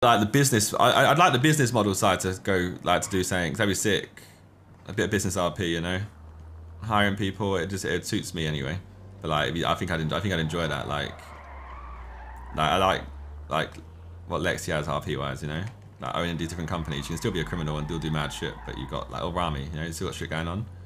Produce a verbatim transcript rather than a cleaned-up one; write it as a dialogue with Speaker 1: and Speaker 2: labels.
Speaker 1: like the business. I, I'd like the business model side to go like to do something. That'd be sick. A bit of business R P, you know, hiring people. It just it suits me anyway. But like, I think I'd I think I'd enjoy that. Like, like I like like what Lexi has R P wise, you know. Like owning these different companies, you can still be a criminal and still do mad shit, but you got like Orami, you know, you still got shit going on.